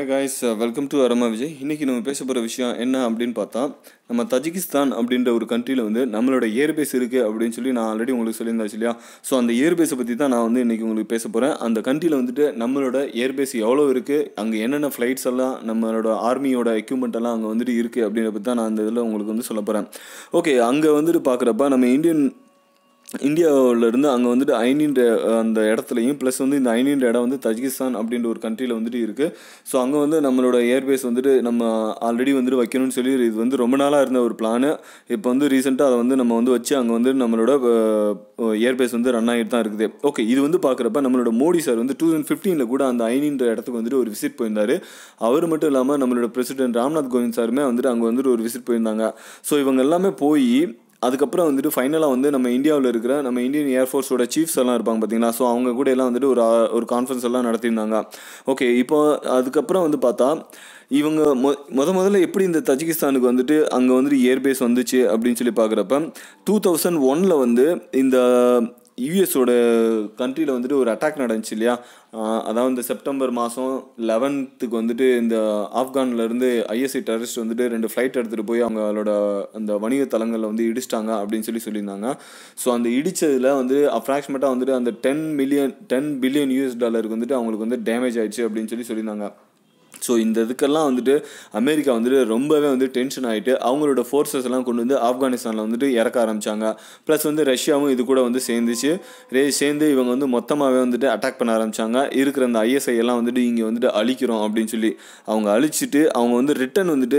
Hey guys, welcome to Aromavijay. இன்னைக்கு நம்ம பேச போகிற விஷயம் என்ன அப்படின்னு பார்த்தா, நம்ம தஜிகிஸ்தான் அப்படின்ற ஒரு கண்ட்ரியில் வந்து நம்மளோட ஏர்பேஸ் இருக்குது அப்படின்னு சொல்லி நான் ஆல்ரெடி உங்களுக்கு சொல்லியிருந்தாச்சு இல்லையா. ஸோ அந்த ஏர்பேஸை பற்றி தான் நான் வந்து இன்றைக்கி உங்களுக்கு பேச போகிறேன். அந்த கண்ட்ரியில் வந்துட்டு நம்மளோட ஏர்பேஸ் எவ்வளோ இருக்குது, அங்கே என்னென்ன ஃப்ளைட்ஸ் எல்லாம் நம்மளோட ஆர்மியோட எக்யூப்மெண்ட் எல்லாம் அங்கே வந்துட்டு இருக்குது அப்படின்றத பற்றி தான் நான் அந்த இதில் உங்களுக்கு வந்து சொல்ல போகிறேன். ஓகே, அங்கே வந்துட்டு பார்க்குறப்ப நம்ம இந்தியாவிலேருந்து அங்கே வந்துட்டு ஐனின்ற அந்த இடத்துலையும் ப்ளஸ் வந்து இந்த ஐனின்ற இடம் வந்து தஜிகிஸ்தான் அப்படின்ற ஒரு கண்ட்ரியில் வந்துட்டு இருக்குது. ஸோ அங்கே வந்து நம்மளோட ஏர்பேஸ் வந்துட்டு நம்ம ஆல்ரெடி வந்துட்டு வைக்கணும்னு சொல்லி இது வந்து ரொம்ப நாளாக இருந்த ஒரு பிளானு. இப்போ வந்து ரீசெண்டாக அதை வந்து நம்ம வந்து வச்சு அங்கே வந்து நம்மளோட ஏர்பேஸ் வந்து ரன் ஆகிட்டு தான் இருக்குது. ஓகே, இது வந்து பார்க்குறப்ப நம்மளோட மோடி சார் வந்து 2015 கூட அந்த ஐனின்ற இடத்துக்கு வந்துட்டு ஒரு விசிட் போயிருந்தார். அவர் மட்டும் இல்லாமல் நம்மளோட பிரசிடென்ட் ராம்நாத் கோவிந்த் சாருமே வந்துட்டு அங்கே வந்துட்டு ஒரு விசிட் போயிருந்தாங்க. ஸோ இவங்க எல்லாமே போய் அதுக்கப்புறம் வந்துட்டு ஃபைனலாக வந்து நம்ம இந்தியாவில் இருக்கிற நம்ம இந்தியன் ஏர்ஃபோர்ஸோட சீஃப்ஸ் எல்லாம் இருப்பாங்க பார்த்தீங்களா. ஸோ அவங்க கூட எல்லாம் வந்துட்டு ஒரு கான்ஃபரன்ஸ் எல்லாம் நடத்தியிருந்தாங்க. ஓகே, இப்போ அதுக்கப்புறம் வந்து பார்த்தா இவங்க முதல்ல எப்படி இந்த தஜிகிஸ்தானுக்கு வந்துட்டு அங்கே வந்துட்டு ஏர்பேஸ் வந்துச்சு அப்படின்னு சொல்லி பார்க்குறப்ப 2001 வந்து இந்த யூஎஸோட கண்ட்ரியில் வந்துட்டு ஒரு அட்டாக் நடந்துச்சு இல்லையா. அதாவது இந்த செப்டம்பர் மாதம் 11 வந்துட்டு இந்த ஆப்கான்லேருந்து ஐஎஸ்ஐ டெரரிஸ்ட் வந்துட்டு 2 ஃப்ளைட் எடுத்துகிட்டு போய் அவங்களோட அந்த வணிக தளங்களில் வந்து இடிச்சிட்டாங்க அப்படின்னு சொல்லியிருந்தாங்க. ஸோ அந்த இடித்ததில் வந்து அப்ராக்சிமேட்டாக வந்துட்டு அந்த $10 பில்லியன் வந்துட்டு அவங்களுக்கு வந்து டேமேஜ் ஆயிடுச்சு அப்படின்னு சொல்லியிருந்தாங்க. ஸோ இந்த இதுக்கெல்லாம் வந்துட்டு அமெரிக்கா வந்துட்டு ரொம்பவே வந்து டென்ஷன் ஆகிட்டு அவங்களோட ஃபோர்ஸஸ் எல்லாம் கொண்டு வந்து ஆப்கானிஸ்தானில் வந்துட்டு இறக்க ஆரம்பித்தாங்க. ப்ளஸ் வந்து ரஷ்யாவும் இது கூட வந்து சேர்ந்து இவங்க வந்து மொத்தமாகவே வந்துட்டு அட்டாக் பண்ண ஆரம்பித்தாங்க. இருக்கிற அந்த ஐஎஸ்ஐ எல்லாம் வந்துட்டு இங்கே வந்துட்டு அழிக்கிறோம் அப்படின்னு சொல்லி அவங்க அழிச்சிட்டு அவங்க வந்து ரிட்டன் வந்துட்டு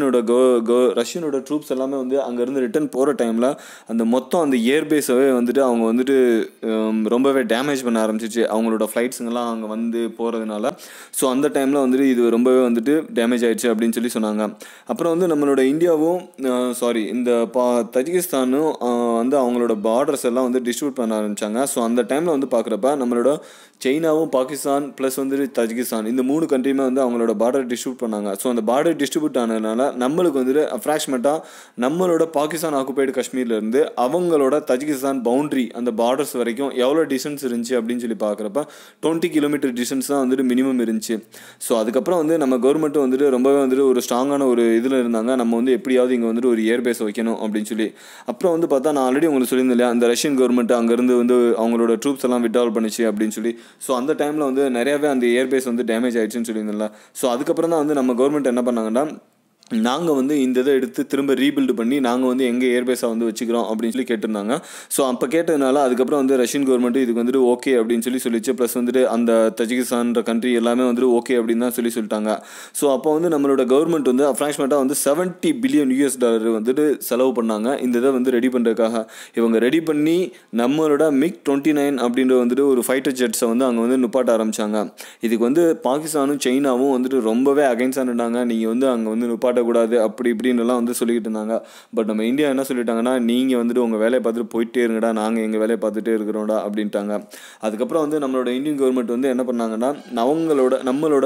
ரஷ்யனோட ட்ரூப்ஸ் எல்லாமே வந்து அங்கேருந்து ரிட்டன் போகிற டைமில் அந்த மொத்தம் அந்த ஏர்பேஸவே வந்துட்டு அவங்க வந்துட்டு ரொம்பவே டேமேஜ் பண்ண ஆரம்பிச்சிச்சு அவங்களோட ஃப்ளைட்ஸுங்கெல்லாம் அங்கே வந்து போகிறதுனால. ஸோ அந்த டைமில் வந்துட்டு இது ரொம்பவே வந்துட்டு டேமேஜ் ஆயிடுச்சு அப்படின்னு சொன்னாங்க. அப்புறம் வந்து நம்மளோட இந்தியாவும் இந்த தஜிகிஸ்தானும் வந்து அவங்களோட பார்டர்ஸ் எல்லாம் வந்து டிஸ்ட்ரிபியூட் பண்ண ஆரம்பித்தாங்க. ஸோ அந்த டைமில் வந்து பார்க்குறப்ப நம்மளோட சைனாவும் பாகிஸ்தான் ப்ளஸ் வந்துட்டு தஜிகிஸ்தான் இந்த 3 கண்ட்ரியுமே வந்து அவங்களோட பார்டர் டிஸ்ட்ரிபியூட் பண்ணாங்க. ஸோ அந்த பார்டர் டிஸ்ட்ரிபியூட் ஆனதுனால நம்மளுக்கு வந்துட்டு அப்ராக்சிமேட்டாக நம்மளோட பாகிஸ்தான் ஆக்குபைடு காஷ்மீர்லேருந்து அவங்களோட தஜிகிஸ்தான் பவுண்ட்ரி அந்த பார்டர்ஸ் வரைக்கும் எவ்வளோ டிஸ்டன்ஸ் இருந்துச்சு அப்படின்னு சொல்லி பார்க்குறப்ப 20 கிலோமீட்டர் டிஸ்டன்ஸ் தான் வந்துட்டு மினிமம் இருந்துச்சு. ஸோ அதுக்கப்புறம் வந்து நம்ம கவர்மெண்ட்டும் வந்துட்டு ரொம்பவே வந்துட்டு ஒரு ஸ்ட்ராங்கான ஒரு இதில் இருந்தாங்க, நம்ம வந்து எப்படியாவது இங்கே வந்துட்டு ஒரு ஏர்பேஸ் வைக்கணும் அப்படின்னு சொல்லி. அப்புறம் வந்து பார்த்தா நான் ஆல்ரெடி உங்களுக்கு சொல்லியிருந்தேன் இல்லையா, அந்த ரஷ்யன் கவர்மெண்ட் அங்கேருந்து வந்து அவங்களோட ட்ரூப்ஸ் எல்லாம் விட்ரால் பண்ணிச்சு அப்படின்னு சொல்லி. ஸோ அந்த டைமில் வந்து நிறையாவே அந்த ஏர்பேஸ் வந்து டேமேஜ் ஆயிடுச்சுன்னு சொல்லியிருந்தேன்ல. ஸோ அதுக்கப்புறம் தான் வந்து நம்ம கவர்மெண்ட் என்ன பண்ணாங்கன்னா, நாங்கள் வந்து இந்த இதை எடுத்து திரும்ப ரீபில்டு பண்ணி நாங்கள் வந்து எங்கள் ஏர்பேஸாக வந்து வச்சுக்கிறோம் அப்படின்னு சொல்லி கேட்டிருந்தாங்க. ஸோ அப்போ கேட்டதுனால அதுக்கப்புறம் வந்து ரஷ்யன் கவர்மெண்ட்டு இதுக்கு வந்துட்டு ஓகே அப்படின்னு சொல்லிச்சு. ப்ளஸ் வந்துட்டு அந்த தஜிகிஸ்தான்ற கண்ட்ரி எல்லாமே வந்துட்டு ஓகே அப்படின்னு தான் சொல்லிட்டாங்க. ஸோ அப்போ வந்து நம்மளோட கவர்மெண்ட் வந்து அப்ராக்சிமேட்டாக வந்து $70 பில்லியன் வந்துட்டு செலவு பண்ணாங்க இந்த இதை வந்து ரெடி பண்ணுறதுக்காக. இவங்க ரெடி பண்ணி நம்மளோட MiG-29 அப்படின்ற வந்துட்டு ஒரு ஃபைட்டர் ஜெட்ஸை வந்து அங்கே வந்து நிப்பாட்ட ஆரம்பித்தாங்க. இதுக்கு வந்து பாகிஸ்தானும் சைனாவும் வந்துட்டு ரொம்பவே அகைன்ஸ்டாக இருந்தாங்க. நீங்கள் வந்து அங்கே வந்து நிப்பாட்ட கூடாது அப்படி இப்படின்னுலாம் வந்து சொல்லிக்கிட்டு இருந்தாங்க. பட் நம்ம இந்தியா என்ன சொல்லிட்டாங்கன்னா, நீங்கள் வந்துட்டு உங்கள் வேலையை பார்த்துட்டு போயிட்டே இருங்கடா, நாங்கள் எங்கள் வேலையை பார்த்துட்டே இருக்கிறோம்டா அப்படின்ட்டாங்க. அதுக்கப்புறம் வந்து நம்மளோட இந்தியன் கவர்மெண்ட் வந்து என்ன பண்ணாங்கன்னா, நம்மளோட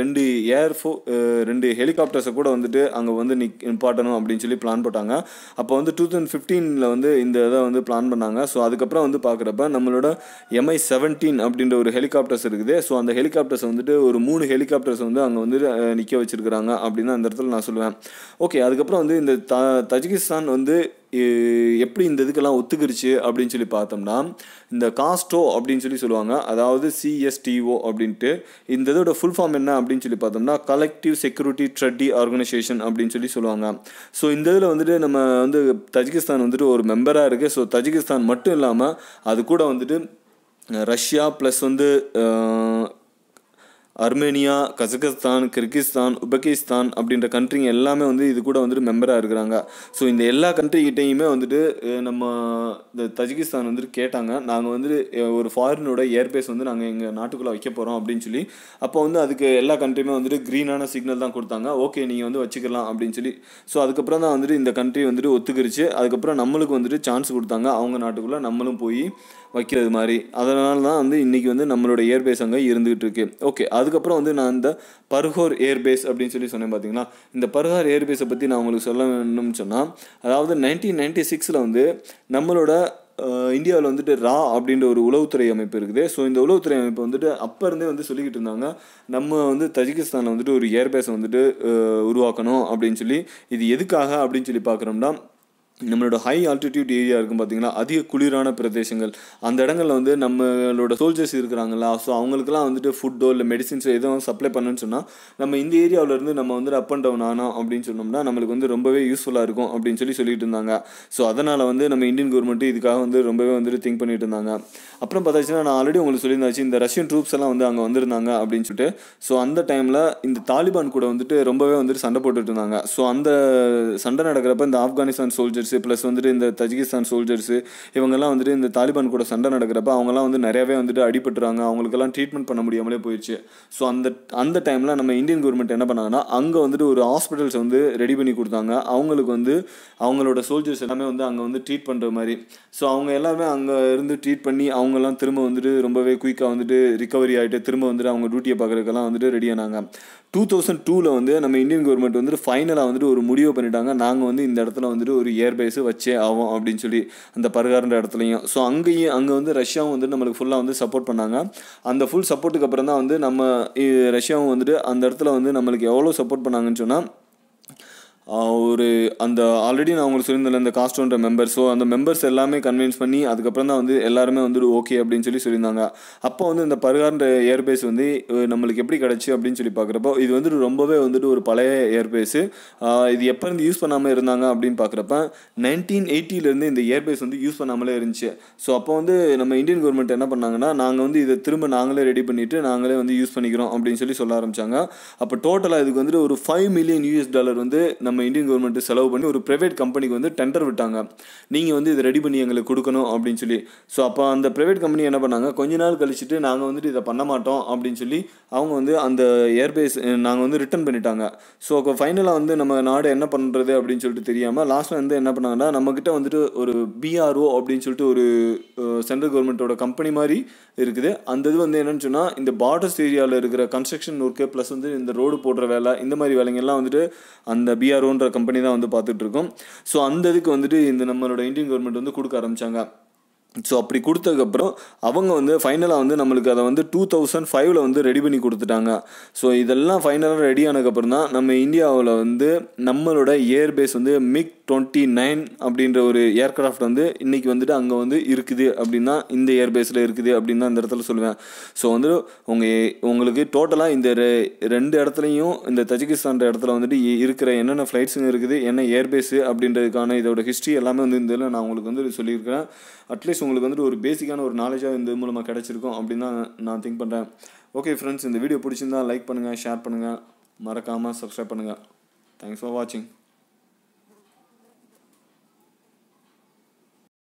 2 ஹெலிகாப்டர்ஸை கூட வந்துட்டு அங்கே வந்து நிப்பாட்டணும் அப்படின்னு சொல்லி பிளான் போட்டாங்க. அப்போ வந்து 2015 வந்து இந்த இதை வந்து பிளான் பண்ணாங்க. ஸோ அதுக்கப்புறம் வந்து பார்க்குறப்ப நம்மளோட Mi-17 அப்படின்ற ஒரு ஹெலிகாப்டர்ஸ் இருக்குது. ஸோ அந்த ஹெலிகாப்டர்ஸ் வந்துட்டு ஒரு 3 ஹெலிகாப்டர்ஸ் வந்து அங்கே வந்து நிற்க வச்சிருக்கிறாங்க அப்படின்னு அந்த இடத்துல நான் சொல்லுவேன். ஓகே, அதுக்கப்புறம் வந்து இந்த தஜிகிஸ்தான் வந்து எப்படி இந்த இதுக்கெல்லாம் ஒத்துக்கிருச்சு அப்படின்னு சொல்லி பார்த்தோம்னா, இந்த காஸ்டோ அப்படின்னு சொல்லுவாங்க, அதாவது CSTO அப்படின்ட்டு. இந்த இதோட ஃபுல் ஃபார்ம் என்ன அப்படின்னு சொல்லி பார்த்தோம்னா, கலெக்டிவ் செக்யூரிட்டி ட்ரெடி ஆர்கனைசேஷன் அப்படின்னு சொல்லுவாங்க. ஸோ இந்த இதில் வந்துட்டு நம்ம வந்து தஜிகிஸ்தான் வந்துட்டு ஒரு மெம்பராக இருக்குது. ஸோ தஜிகிஸ்தான் மட்டும் இல்லாமல் அது கூட வந்துட்டு ரஷ்யா ப்ளஸ் வந்து அர்மேனியா, கசகஸ்தான், கிர்கிஸ்தான், உபகிஸ்தான் அப்படின்ற கண்ட்ரிங்க எல்லாமே வந்து இது கூட வந்துட்டு மெம்பராக இருக்கிறாங்க. ஸோ இந்த எல்லா கண்ட்ரிகிட்டையுமே வந்துட்டு நம்ம இந்த தஜிகிஸ்தான் வந்துட்டு கேட்டாங்க, நாங்கள் வந்துட்டு ஒரு ஃபாரினோட ஏர்பேஸ் வந்து நாங்கள் எங்கள் நாட்டுக்குள்ளே வைக்க போகிறோம் அப்படின்னு சொல்லி. அப்போ வந்து அதுக்கு எல்லா கண்ட்ரியுமே வந்துட்டு க்ரீனான சிக்னல் தான் கொடுத்தாங்க, ஓகே நீங்கள் வந்து வச்சுக்கலாம் அப்படின்னு சொல்லி. ஸோ அதுக்கப்புறம் தான் வந்துட்டு இந்த கண்ட்ரி வந்துட்டு ஒத்துக்கிருச்சு. அதுக்கப்புறம் நம்மளுக்கு வந்துட்டு சான்ஸ் கொடுத்தாங்க அவங்க நாட்டுக்குள்ளே நம்மளும் போய் வைக்கிறது மாதிரி. அதனால தான் வந்து இன்றைக்கி வந்து நம்மளோட ஏர்பேஸ் அங்கே இருந்துகிட்டு இருக்கு. ஓகே, அதுக்கப்புறம் வந்து நான் இந்த பர்ஹோர் ஏர்பேஸ் அப்படின்னு சொன்னேன் பார்த்தீங்களா. இந்த பர்ஹோர் ஏர்பேஸை பற்றி நான் உங்களுக்கு சொல்ல வேணும்னு சொன்னால், அதாவது 1996 வந்து நம்மளோட இந்தியாவில் வந்துட்டு ரா அப்படின்ற ஒரு உளவுத்துறை அமைப்பு இருக்குது. ஸோ இந்த உளவுத்துறை அமைப்பு வந்துட்டு அப்போ இருந்தே வந்து சொல்லிக்கிட்டு இருந்தாங்க, நம்ம வந்து தஜிகிஸ்தானில் வந்துட்டு ஒரு ஏர்பேஸை வந்துட்டு உருவாக்கணும் அப்படின்னு சொல்லி. இது எதுக்காக அப்படின்னு சொல்லி பார்க்குறோம்னா, நம்மளோட ஹை ஆல்டிடியூட் ஏரியா இருக்கும் பார்த்தீங்களா, அதிக குளிரான பிரதேசங்கள், அந்த இடங்களில் வந்து நம்மளோட சோல்ஜர்ஸ் இருக்கிறாங்களா, ஸோ அவங்களுக்குலாம் வந்துட்டு ஃபுட்டோ இல்லை மெடிசின்ஸோ எதுவும் சப்ளை பண்ணணும்னு சொன்னால் நம்ம இந்த ஏரியாவிலேருந்து நம்ம வந்துட்டு அப் அண்ட் டவுன் ஆனோம் அப்படின்னு சொன்னோம்னா நம்மளுக்கு வந்து ரொம்பவே யூஸ்ஃபுல்லாக இருக்கும் அப்படின்னு சொல்லிட்டு இருந்தாங்க. ஸோ அதனால் வந்து நம்ம இந்தியன் கவர்மெண்ட்டு இதுக்காக வந்து ரொம்பவே வந்துட்டு திங்க் பண்ணிட்டு இருந்தாங்க. அப்புறம் பார்த்தாச்சுன்னா, நான் ஆல்ரெடி உங்களுக்கு சொல்லியிருந்தாச்சு, இந்த ரஷ்யன் ட்ரூப்ஸ் எல்லாம் வந்து அங்கே வந்திருந்தாங்க அப்படின்னு சொல்லிட்டு. ஸோ அந்த டைமில் இந்த தாலிபான் கூட வந்துட்டு ரொம்பவே வந்துட்டு சண்டை போட்டுட்டு இருந்தாங்க. ஸோ அந்த சண்டை நடக்கிறப்ப இந்த ஆப்கானிஸ்தான் சோல்ஜர்ஸ் ப்ளஸ் வந்துட்டு இந்த தஜிகிஸ்தான் சோல்ஜர்ஸு இவங்கெல்லாம் வந்துட்டு இந்த தாலிபான் கூட சண்டை நடக்கிறப்ப அவங்கெல்லாம் வந்து நிறையவே வந்துட்டு அடிபட்டுறாங்க, அவங்களுக்கெல்லாம் ட்ரீட்மெண்ட் பண்ண முடியாமலே போயிடுச்சு. ஸோ அந்த டைமில் நம்ம இந்தியன் கவர்மெண்ட் என்ன பண்ணாங்கன்னா, அங்கே வந்துட்டு ஒரு ஹாஸ்பிட்டல்ஸ் வந்து ரெடி பண்ணி கொடுத்தாங்க. அவங்களுக்கு வந்து அவங்களோட சோல்ஜர்ஸ் எல்லாமே வந்து அங்கே வந்து ட்ரீட் பண்ணுற மாதிரி. ஸோ அவங்க எல்லாமே அங்கே இருந்து ட்ரீட் பண்ணி அவங்கெல்லாம் திரும்ப வந்துட்டு ரொம்பவே குயிக்காக வந்துட்டு ரிகவரி ஆகிட்டு திரும்ப வந்துட்டு அவங்க டியூட்டியை பார்க்குறதுக்கெல்லாம் வந்துட்டு ரெடி ஆனாங்க. 2002 வந்து நம்ம இந்தியன் கவர்மெண்ட் வந்துட்டு ஃபைனலாக வந்துட்டு ஒரு முடிவு பண்ணிட்டாங்க, நாங்கள் வந்து இந்த இடத்துல வந்துட்டு ஒரு ஏர்பேஸு வச்சே ஆகும் அப்படின்னு சொல்லி, அந்த பர்கார்ன்ற இடத்துலையும். ஸோ அங்கே வந்து ரஷ்யாவும் வந்து நம்மளுக்கு ஃபுல்லாக வந்து சப்போர்ட் பண்ணாங்க. அந்த ஃபுல் சப்போர்ட்டுக்கு அப்புறம் தான் வந்து நம்ம ரஷ்யாவும் வந்துட்டு அந்த இடத்துல வந்து நம்மளுக்கு எவ்வளோ சப்போர்ட் பண்ணாங்கன்னு சொன்னால், ஒரு அந்த ஆல்ரெடி நான் உங்களுக்கு சொல்லியிருந்தேன் இந்த காஸ்டோன்ற மெம்பர். ஸோ அந்த மெம்பர்ஸ் எல்லாமே கன்வின்ஸ் பண்ணி அதுக்கப்புறம் தான் வந்து எல்லாருமே வந்துட்டு ஓகே அப்படின்னு சொல்லியிருந்தாங்க. அப்போ வந்து இந்த பர்கார்ன்ற ஏர்பேஸ் வந்து நம்மளுக்கு எப்படி கிடச்சி அப்படின்னு சொல்லி பார்க்குறப்போ, இது வந்துட்டு ரொம்பவே வந்துட்டு ஒரு பழைய ஏர்பேஸு. இது எப்போ இருந்து யூஸ் பண்ணாமல் இருந்தாங்க அப்படின்னு பார்க்குறப்ப 1980 இந்த ஏர்பேஸ் வந்து யூஸ் பண்ணாமலே இருந்துச்சு. ஸோ அப்போ வந்து நம்ம இந்தியன் கவர்மெண்ட் என்ன பண்ணாங்கன்னா, நாங்கள் வந்து இதை திரும்ப நாங்களே ரெடி பண்ணிவிட்டு நாங்களே வந்து யூஸ் பண்ணிக்கிறோம் அப்படின்னு சொல்ல ஆரம்பித்தாங்க. அப்போ டோட்டலாக இதுக்கு வந்துட்டு ஒரு $5 மில்லியன் வந்து நம்ம இந்தியன் கவர்மெண்ட் செலவு பண்ணி ஒரு பிரைவேட் கம்பெனிக்கு வந்து டெண்டர் விட்டாங்க, நீங்கள் வந்து இதை ரெடி பண்ணி எங்களுக்கு கொடுக்கணும் அப்படின்னு சொல்லி. ஸோ அப்போ அந்த பிரைவேட் கம்பெனி என்ன பண்ணாங்க, கொஞ்ச நாள் கழிச்சுட்டு நாங்கள் வந்துட்டு இதை பண்ண மாட்டோம் அப்படின்னு சொல்லி அவங்க வந்து அந்த ஏர்பேஸ் நாங்கள் வந்து ரிட்டர்ன் பண்ணிட்டாங்க. ஸோ அப்போ ஃபைனலாக வந்து நம்ம நாடு என்ன பண்ணுறது அப்படின்னு சொல்லிட்டு தெரியாமல் லாஸ்ட்டில் வந்து என்ன பண்ணாங்கன்னா, நம்மக்கிட்ட வந்துட்டு ஒரு பிஆர்ஓ அப்படின்னு சொல்லிட்டு ஒரு சென்ட்ரல் கவர்மெண்ட்டோட கம்பெனி மாதிரி இருக்குது. அந்த இது வந்து என்னென்னு சொன்னால், இந்த பார்டர்ஸ் ஏரியாவில் இருக்கிற கன்ஸ்ட்ரக்ஷன் ஒர்க்கு ப்ளஸ் வந்து இந்த ரோடு போடுற வேலை இந்த மாதிரி வேலைங்கள்லாம் வந்துட்டு அந்த பிஆர்ஓன்ற கம்பெனி தான் வந்து பார்த்துட்ருக்கோம். ஸோ அந்த இதுக்கு வந்துட்டு இந்த நம்மளோட இந்தியன் கவர்மெண்ட் வந்து கொடுக்க ஆரம்பித்தாங்க. ஸோ அப்படி கொடுத்ததுக்கப்புறம் அவங்க வந்து ஃபைனலாக வந்து நம்மளுக்கு அதை வந்து 2005 வந்து ரெடி பண்ணி கொடுத்துட்டாங்க. ஸோ இதெல்லாம் ஃபைனலாக ரெடி ஆனதுக்கப்புறம் தான் நம்ம இந்தியாவில் வந்து நம்மளோட ஏர்பேஸ் வந்து MiG-29 அப்படின்ற ஒரு ஏர்க்ராஃப்ட் வந்து இன்றைக்கி வந்துட்டு அங்கே வந்து இருக்குது அப்படின்னா, இந்த ஏர்பேஸில் இருக்குது அப்படின்னு தான் இந்த இடத்துல சொல்லுவேன். ஸோ வந்து உங்களுக்கு டோட்டலாக இந்த ரெண்டு இடத்துலையும் இந்த தஜிகிஸ்தான் இடத்துல வந்துட்டு இருக்கிற என்னென்ன ஃப்ளைட்ஸுங்க இருக்குது, என்ன ஏர்பேஸு அப்படின்றதுக்கான இதோட ஹிஸ்ட்ரி எல்லாமே வந்து இந்த இதில் நான் உங்களுக்கு வந்து சொல்லியிருக்கிறேன். அட்லீஸ்ட் உங்களுக்கு வந்துட்டு ஒரு பேசிக்கான ஒரு நாலேஜாக இந்த மூலமாக கிடச்சிருக்கும் அப்படின்னு தான் நான் திங்க் பண்ணுறேன். ஓகே ஃப்ரெண்ட்ஸ், இந்த வீடியோ பிடிச்சிருந்தா லைக் பண்ணுங்கள், ஷேர் பண்ணுங்கள், மறக்காமல் சப்ஸ்கிரைப் பண்ணுங்கள். தேங்க்ஸ் ஃபார் வாட்சிங்.